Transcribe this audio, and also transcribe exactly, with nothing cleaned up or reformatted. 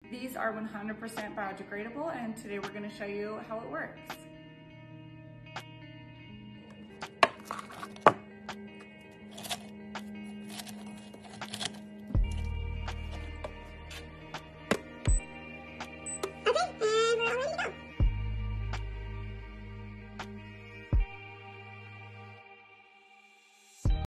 These are one hundred percent biodegradable, and today we're gonna show you how it works.